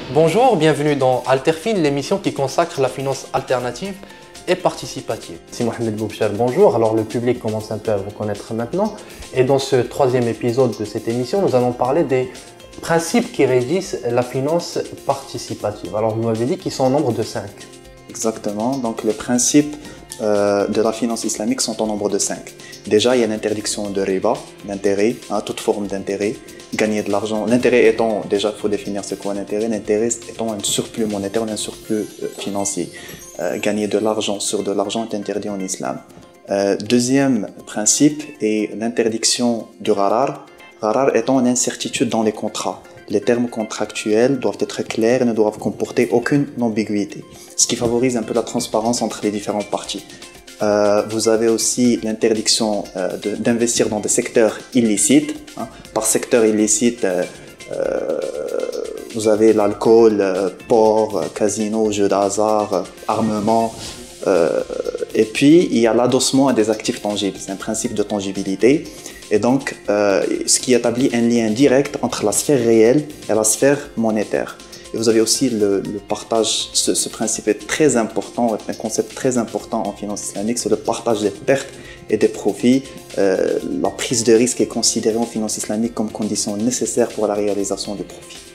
Bonjour, bienvenue dans Alterfin, l'émission qui consacre la finance alternative et participative. C'est Mohamed Boubchar, bonjour. Alors le public commence un peu à vous connaître maintenant. Et dans ce troisième épisode de cette émission, nous allons parler des principes qui régissent la finance participative. Alors vous m'avez dit qu'ils sont au nombre de 5. Exactement, donc les principes de la finance islamique sont au nombre de 5. Déjà, il y a l'interdiction de riba, l'intérêt, toute forme d'intérêt, gagner de l'argent. L'intérêt étant, déjà, il faut définir ce qu'est l'intérêt. L'intérêt étant un surplus monétaire, un surplus financier. Gagner de l'argent sur de l'argent est interdit en islam. Deuxième principe est l'interdiction du gharar. Gharar étant une incertitude dans les contrats. Les termes contractuels doivent être clairs et ne doivent comporter aucune ambiguïté, ce qui favorise un peu la transparence entre les différentes parties. Vous avez aussi l'interdiction d'investir dans des secteurs illicites. Par secteur illicite, vous avez l'alcool, porc, casino, jeux d'hasard, armement. Et puis, il y a l'adossement à des actifs tangibles. C'est un principe de tangibilité. Et donc, ce qui établit un lien direct entre la sphère réelle et la sphère monétaire. Et vous avez aussi le partage, ce principe est très important, un concept très important en finance islamique, c'est le partage des pertes et des profits. La prise de risque est considérée en finance islamique comme condition nécessaire pour la réalisation du profit.